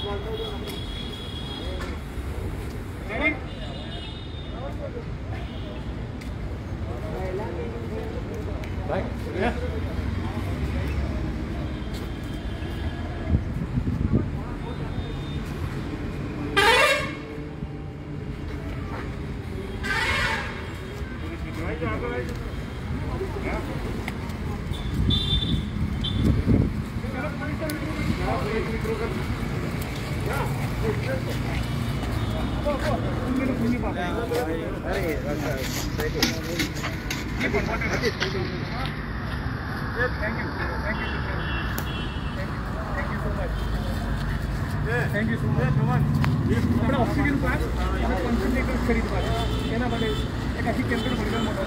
Thank you so much भगवान अपना oxygen पास concentrator खरीदवा एना માટે એક આખી કેમ્પેન બની મોટો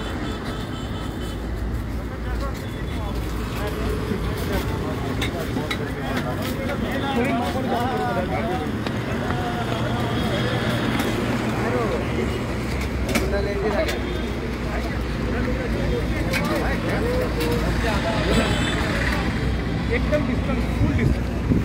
एकदम डिस्टेंस फुल डिस्टेंस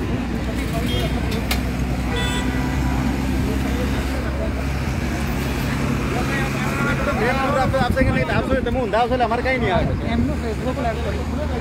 आपसे नहीं आपसे तुम उंदा उसले हमारे कहीं नहीं आया एमनो फेसबुक लाइव करो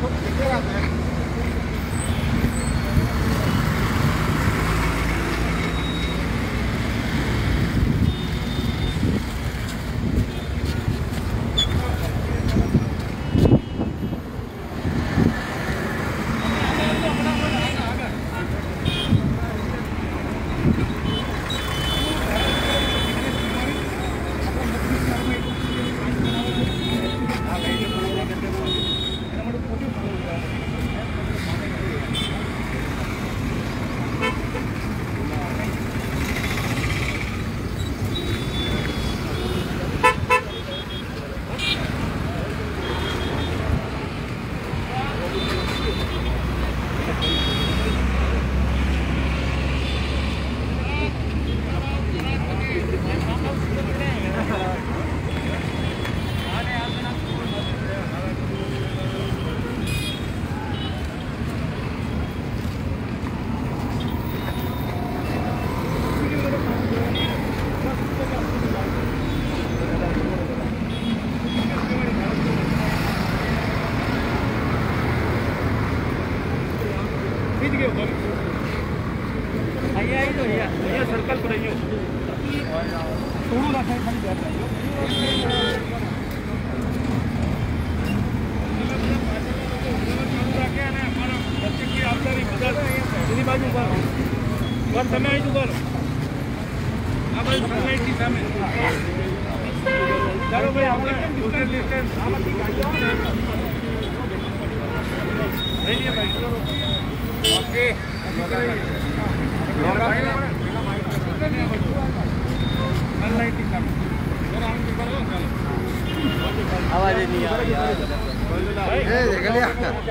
सर्कल पर रही थोड़ा रखा खाली बाजू पर તમે આવી કરો આ ભાઈ સનલાઇટ ની સામે ચાલો ભાઈ આપણે સોશિયલ ડિસ્ટન્સ આમાંથી કાઢો લઈ લે ભાઈ ઓકે सनलाइट की सामे आवाज नहीं आ रही यार ए देख लिया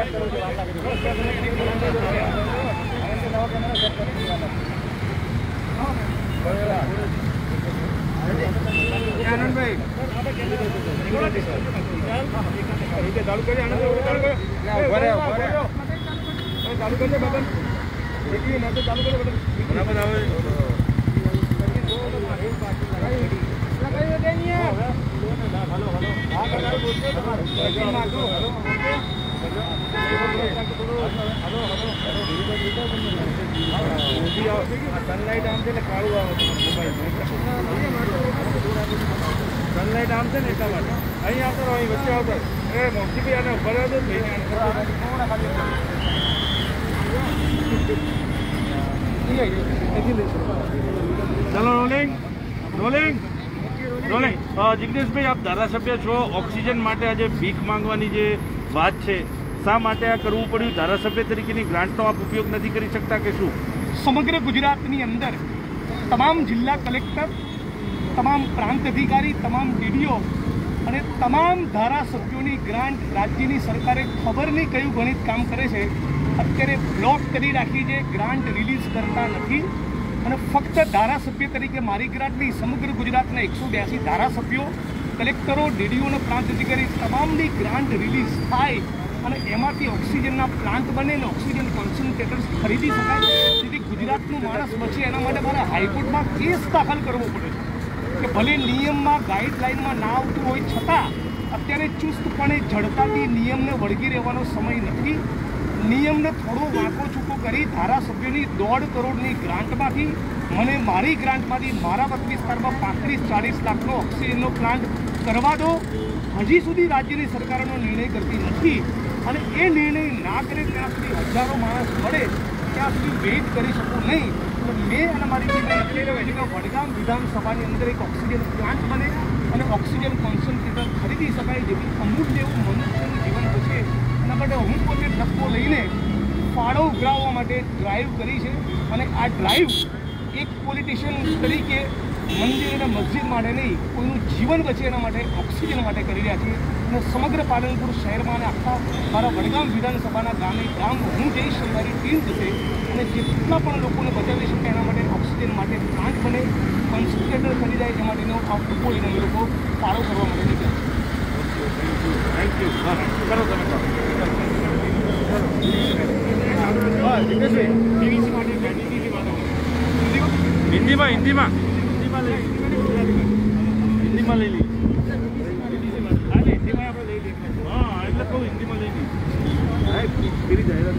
आनंद भाई चालू करिए आनंद चालू करो चालू कर दे बटन देखिए ना तो चालू करो बटन बराबर आओ लगाइए देनिए हेलो हेलो हां हेलो सनलाइट आम से काळू मोबाइल सनलाइट आम से नेता वाला અહીં આવતો રહો વચ્ચે આવતો એ મોટી બી આને ઉપર આવતો चलो रोलिंग रोलिंग रोलिंग जिग्नेश भाई आप धारासभ्य छो ऑक्सीजन माटे आज भीख मांगवानी जे बात छे शा माटे आ करवू पड्युं धारासभ्य तरीकेनी ग्रांटनो आप उपयोग नहीं करी सकता के शुं समग्र गुजरातनी अंदर तमाम जिला कलेक्टर तमाम प्रांत अधिकारी तमाम डीडीओ અને તમામ ધારાસભ્યોની ગ્રાન્ટ રાજ્યની સરકારે ખબર નહીં કયું ગણિત કામ કરે છે અત્યારે બ્લોક કરી રાખી છે ગ્રાન્ટ રિલીઝ કરતા નથી અને ફક્ત ધારાસભ્ય તરીકે મારી ગ્રાન્ટ નહીં સમગ્ર ગુજરાતના 182 ધારાસભ્યો કલેક્ટરો ડીડીઓ અને પ્રાંત અધિકારી તમામની ગ્રાન્ટ રિલીઝ થાય અને એમાંથી ઓક્સિજનના પ્લાન્ટ બને ને ઓક્સિજન કોન્સન્ટ્રેટર્સ ખરીદી શકાય, તેથી ગુજરાતનું માણસ બચે એના માટે મારે હાઈકોર્ટમાં કેસ દાખલ કરવો પડે છે કે ભલે નિયમમાં ગાઈડલાઇનમાં ના આવતું હોય છતાં અત્યારે ચુસ્તપણે જડતાથી નિયમને વળગી રહેવાનો સમય નથી. નિયમને થોડો વાંકો ચૂકો કરી ધારાસભ્યોની 1.5 કરોડની ગ્રાન્ટમાંથી મને મારી ગ્રાન્ટમાંથી મારા મત વિસ્તારમાં 35-40 લાખનો ઓક્સિજનનો પ્લાન્ટ કરવા દો. હજી સુધી રાજ્યની સરકારનો નિર્ણય કરતી નથી અને એ નિર્ણય ના કરે ત્યાં સુધી હજારો માણસ મળે ત્યાં સુધી વેઇટ કરી શકું નહીં. તો મેં અને મારી ટીમે નક્કી કર્યું છે કે વડગામ વિધાનસભાની અંદર એક ઓક્સિજન પ્લાન્ટ બને અને ઓક્સિજન કોન્સન્ટ્રેટર ખરીદી શકાય, જેથી અમૂલ્ય એવું મનુષ્યનું જીવન બચે. એના માટે હું પોતે ધક્કો લઈને ફાળો ઉઘરાવવા માટે ડ્રાઈવ કરી છે અને આ ડ્રાઈવ એક પોલિટિશિયન તરીકે મંદિર અને મસ્જિદ માટે નહીં, કોઈનું જીવન બચે એના માટે, ઓક્સિજન માટે કરી રહ્યા છીએ. અને સમગ્ર પાલનપુર શહેરમાં અને આખા મારા વડગામ વિધાનસભાના ગામે ગામ હું જઈશ, મારી ટીમ જશે અને જેટલા પણ લોકોને બચાવી શકે એના માટે ઓક્સિજન માટે પ્લાન્ટ બને, કોન્સન્ટ્રેટર ખરીદાય, એ માટેનો આ ટૂંકો લઈને અમે લોકો ફાળો કરવા માટે નીકળ્યા. Thank you. કરો તમે હિન્દીમાં હિન્દીમાં લઈ લઈએ. હા એટલે કહું હિન્દીમાં લઈ લઈએ. ફરી જાહેરાત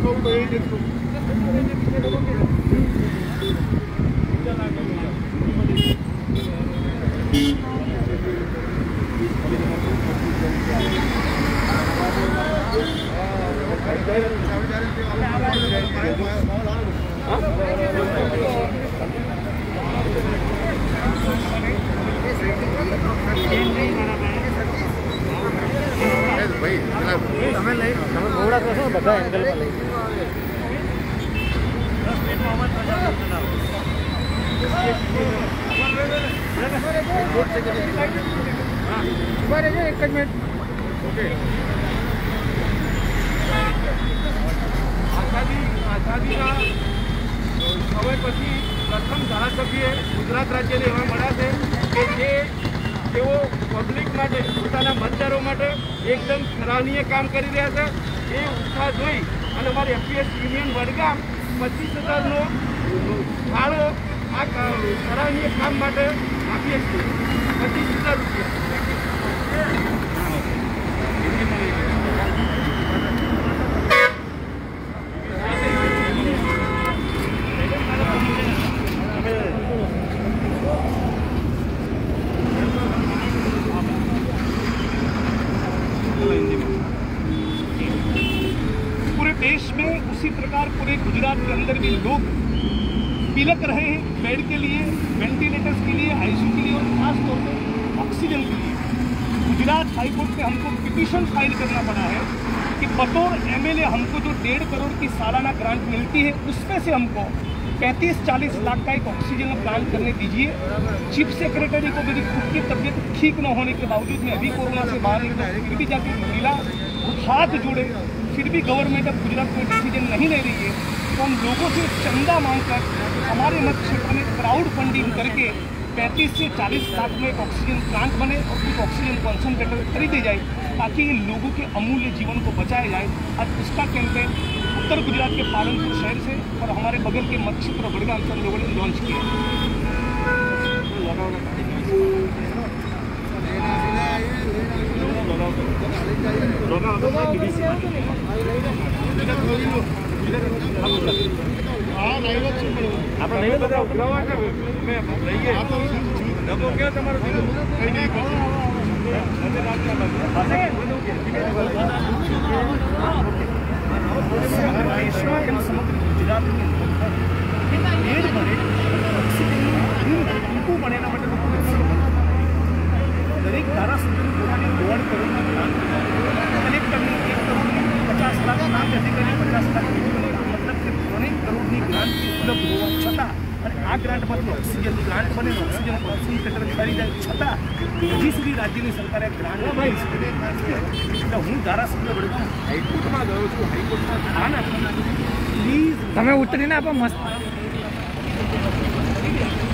તમે મોડા કરશો બધા એંગલમાં લઈ એક જ મિનિટ. ઓકે. આઝાદીના સમય પછી પ્રથમ ધારાસભ્ય ગુજરાત રાજ્યને એવા મળ્યા છે કે જે તેઓ પબ્લિક માટે, પોતાના મતદારો માટે એકદમ સરાહનીય કામ કરી રહ્યા છે. એ ઉત્સાહ જોઈ અને અમારી એફપીએસ યુનિયન વડગામ 25,000નો ફાળો આ સરાહનીય કામ માટે આપીએ છીએ. 25,000 રૂપિયા. देश में उसी प्रकार पूरे गुजरात के अंदर भी लोग पिलक रहे हैं बेड के लिए, वेंटिलेटर्स के लिए, आईसीयू के लिए और खास तौर पे ऑक्सीजन के लिए. गुजरात हाईकोर्ट में हमको पिटीशन फाइल करना पड़ा है कि बतौर एमएलए हमको जो 1.5 करोड़ की सालाना ग्रांट मिलती है उसमें से हमको 35-40 लाख का एक ऑक्सीजन प्लांट करने दीजिए. चीफ सेक्रेटरी को मेरी खुद की तबीयत ठीक न होने के बावजूद मैं अभी कोरोना से बाहर निकला, फिर भी जाके मिला, हाथ जोड़े, फिर भी गवर्नमेंट ऑफ गुजरात कोई डिसीजन नहीं ले रही है. तो हम लोगों से चंदा मांगकर हमारे मत क्षेत्र में क्राउड फंडिंग करके 35 से 40 लाख में एक ऑक्सीजन प्लांट बने और कुछ ऑक्सीजन कॉन्सनट्रेटर खरीदे जाए ताकि ये लोगों के अमूल्य जीवन को बचाया जाए. आज इसका कैंपेन उत्तर गुजरात के पालनपुर शहर से और हमारे बगल के मत क्षेत्र वडगाम से हम लोगों ने लॉन्च किया. આપણે નહીં બધા ઉઘરાવા છે લઈએ ડબો ક્યાં તમારો કઈ નહીં દેશમાં એમ સમગ્ર ગુજરાતની અંદર બને ટૂંકું બને એના માટે લોકો દરેક ધારાસભ્યની પોતાની 1.5 કરોડની ગ્રાન્ટ, કલેક્ટરની 1 કરોડ 50 લાખ, પ્રાંત અધિકારી 50 લાખ, મતલબ કે 3 કરોડની ગ્રાન્ટ ઉપલબ્ધ હોવા છતાં અને આ ગ્રાન્ટમાંથી ઓક્સિજન ગ્રાન્ટ બને, ઓક્સિજન કોન્સન્ટ્રેટર ખરીદાય છતાં હજી સુધી રાજ્યની સરકારે ગ્રાન્ટ એટલે હું ધારાસભ્ય વડગામ હાઈકોર્ટમાં ગયો છું. હાઈકોર્ટમાં ધ્યાન આપીને પ્લીઝ તમે ઉતરીને આપો મસ્ત.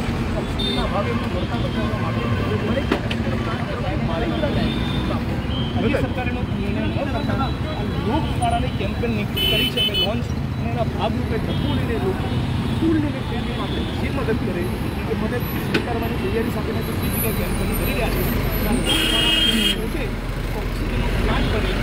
ભાવે મળતા બચાવવા માટે રાજ્ય સરકારનો નિર્ણય ન કરતા આ લોકશાળાની કેમ્પેન કરી છે અમે લોન્ચ અને એના ભાગરૂપે ડબ્બુ લઈને લોકો સ્કૂલ લઈને ટ્રેનિંગમાં આપણે જે મદદ કરે એ મદદ સ્વીકારવાની તૈયારી સાથે બીજી જગ્યાએ કેમ્પેન કરી રહ્યા છે પહોંચે ઓક્સિજનનો પ્લાન્ટ બને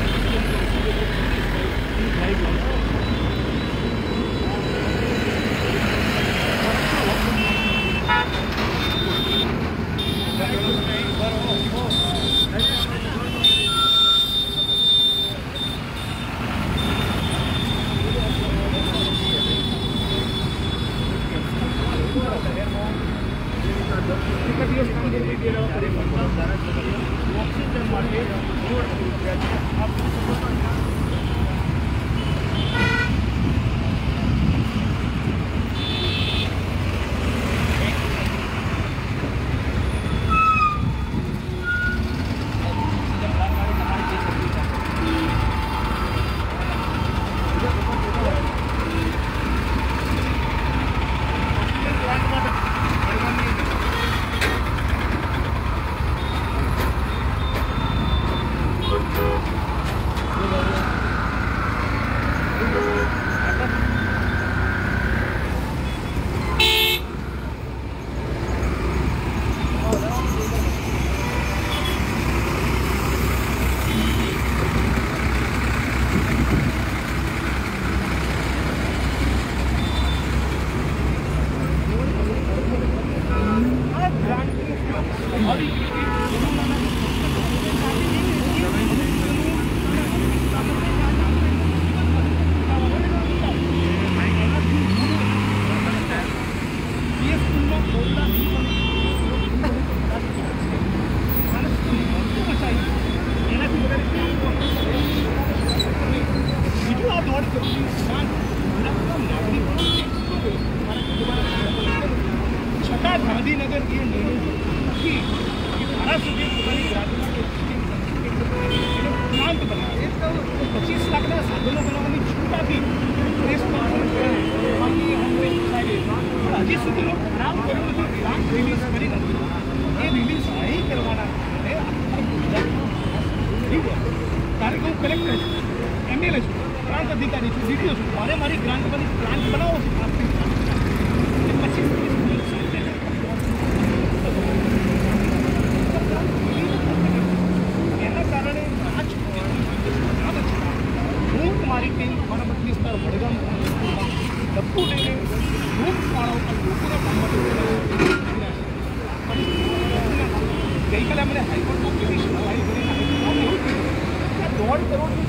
છતાં ગાંધીનગર એ નિર્ણય નથી કે ધારાસભ્ય પોતાની પ્લાન્ટ બનાવે 25 લાખના સાધનો બનાવવાની છૂટ આપી પ્રેસ કોન્ફરન્સ હજી સુધીનો નામ કર્યું નથી પ્લાન્ટ રિલીઝ કરી નથી એ રિલીઝ નહીં કરવાના કારણ કે હું કલેક્ટર છું એમએલએ છું પ્રાંત અધિકારી છું ડીટીઓ છું મારે મારી ગ્રાન્ટમાંથી પ્લાન્ટ બનાવો છે એના કારણે હું મારી ટીમ મારા મત વિસ્તાર વડગામ ડબ્બુ લઈને લોકશાળાઓ પર લોકોના કામમાં ગઈકાલે અમને હાઈકોર્ટમાં પિટિશન ફાઇલ કરીને એવું કીધું કે 1.5 કરોડની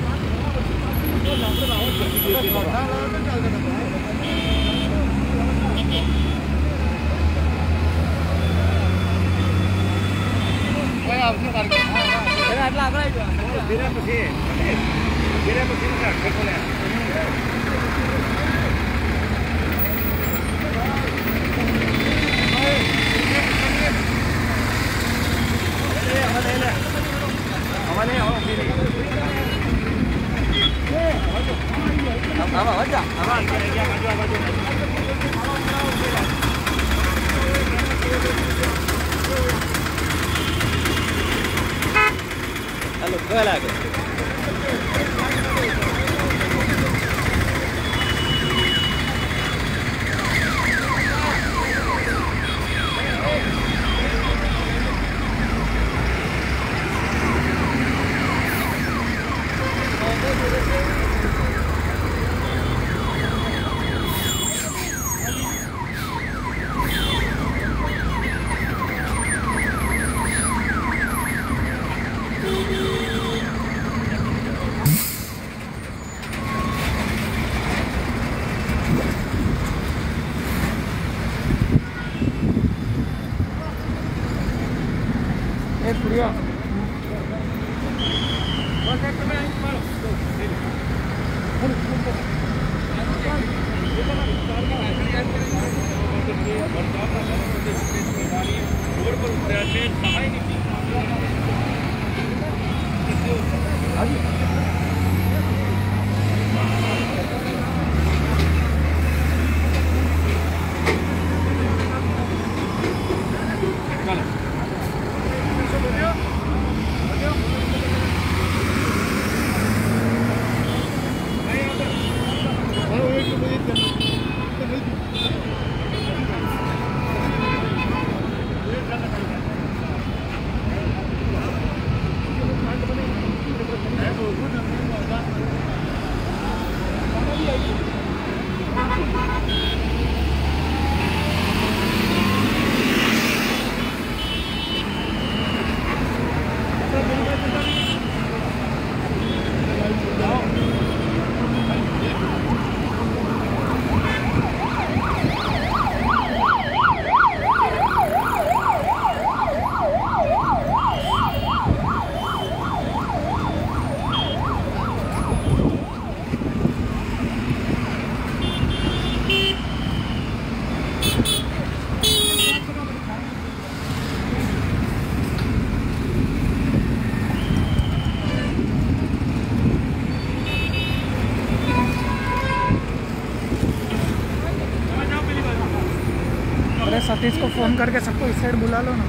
अरे सतीश को फ़ोन करके सबको इस साइड बुला लो ना।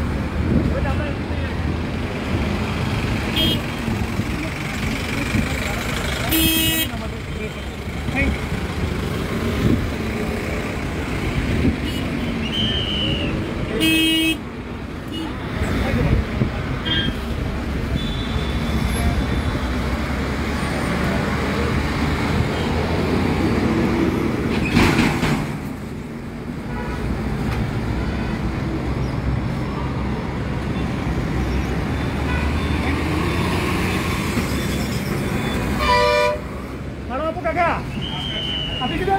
Kakak, habis sudah?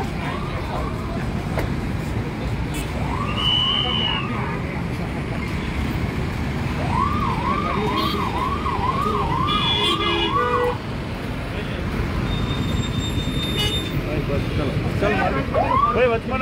चल भाई बचपन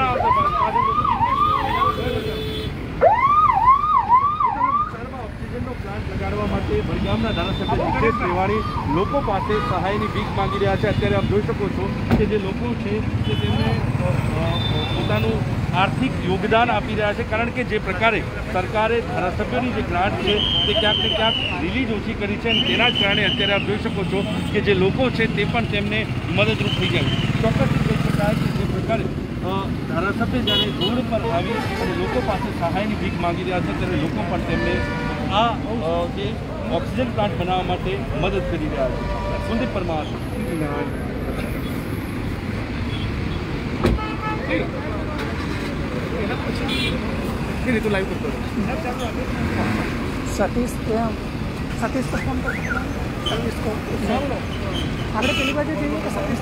ઓક્સિજનનો પ્લાન્ટ લગાડવા માટે ભરગામના ધારાસભ્ય જીગ્નેશ મેવાણી લોકો પાસે સહાયની ભીખ માંગી રહ્યા છે। અત્યારે આપ જોઈ શકો છો કે જે લોકો છે તે તેમને પોતાનું આર્થિક યોગદાન આપી રહ્યા છે, કારણ કે જે પ્રકારે સરકારે ધારાસભ્યોની જે ગ્રાન્ટ છે તે ક્યાંક ને ક્યાંક રિલીઝ ઓછી કરી છે, અને તેના જ કારણે અત્યારે આપ જોઈ શકો છો કે જે લોકો છે તે પણ તેમને મદદરૂપ થઈ જાય। ચોક્કસ કહી શકાય કે જે પ્રકારે ધારાસભ્ય જ્યારે રોડ પર આવી અને લોકો પાસે સહાયની ભીખ માંગી રહ્યા છે ત્યારે લોકો પણ તેમને આ જે ઓક્સિજન પ્લાન્ટ બનાવવા માટે મદદ કરી રહ્યા છે। કુલદીપ પરમાર। तो लाइव करतो सतीश सतीश को फोन कर सतीश को આપણે પેલી બાજુ જઈએ કે Satish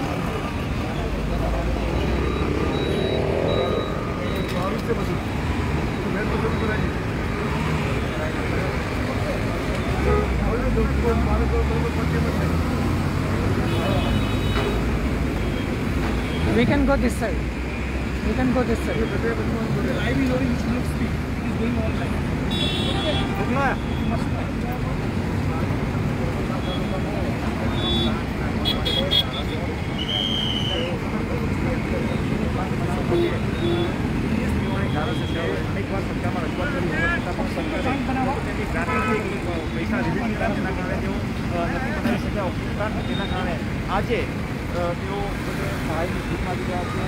We can go this side. We can go this side. Live is already full speed. It is going all live. આજે તેઓ સહાયની ભીખ માગી રહ્યા છે।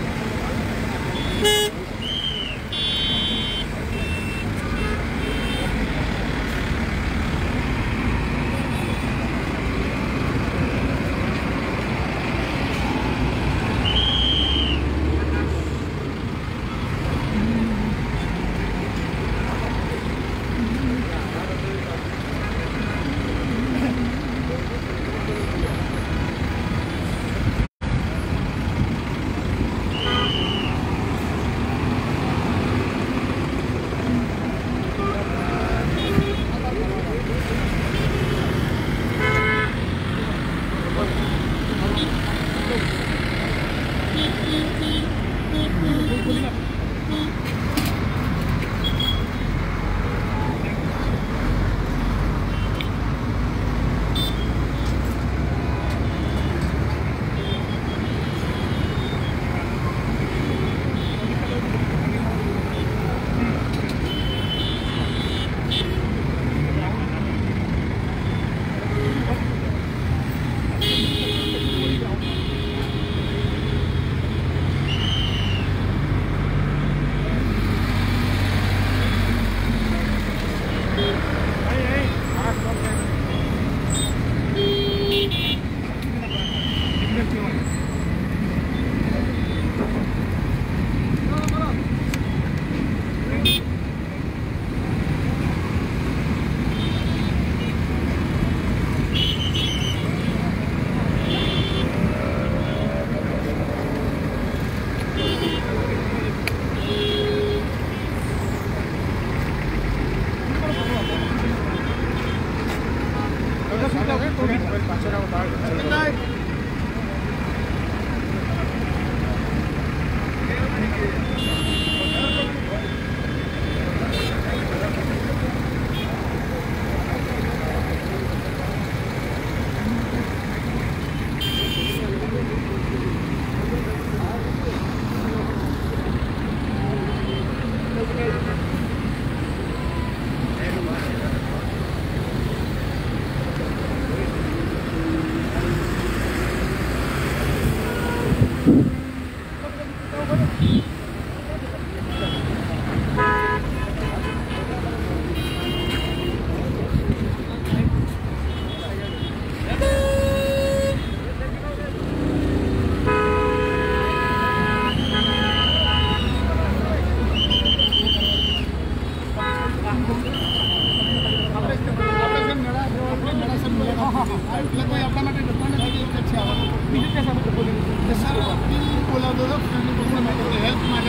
હેલ્પ માટે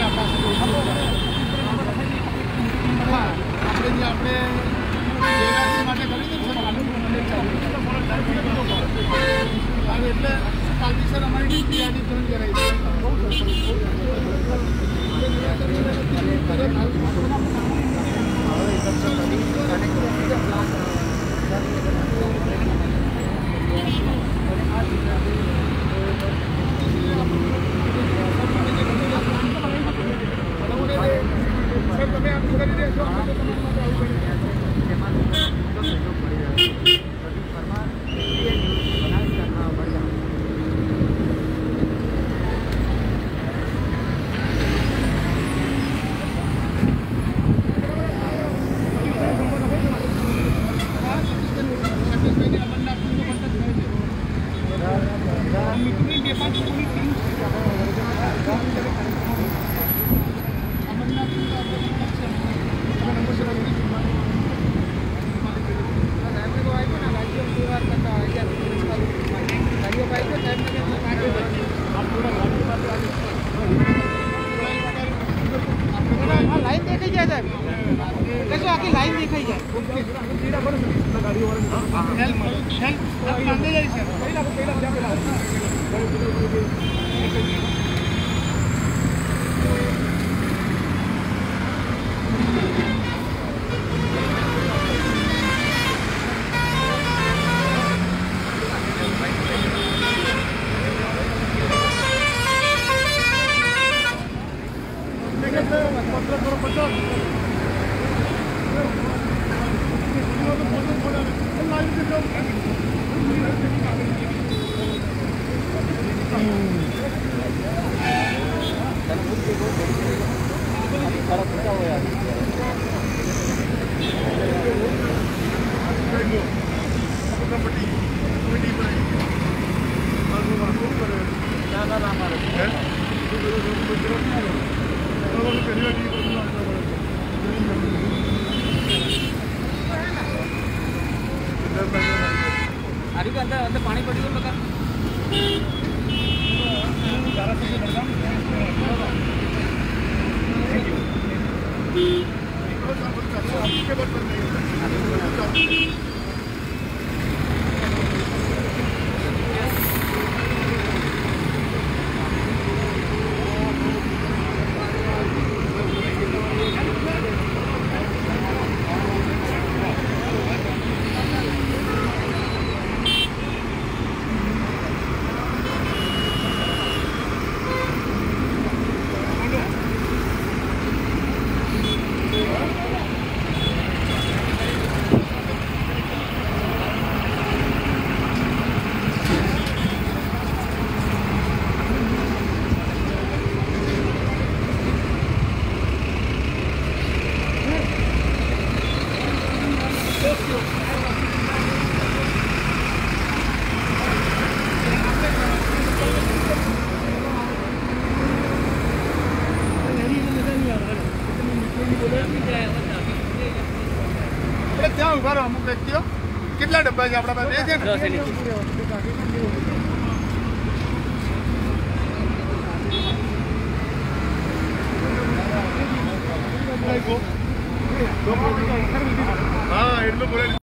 આપણે જે આપણે માટે કરી દીધું એટલે કાલથી સર અમારી યાદી જોઈન કરાવી સર તમે આમ કરી દેશો લાઈન દેખાઈ જાય સાહેબ કશું આખી લાઈન દેખાઈ જાય अंदर पानी पड़ी लगा ત્યાં ઉભા રહો અમુક વ્યક્તિઓ કેટલા ડબ્બા છે આપણા પાસે?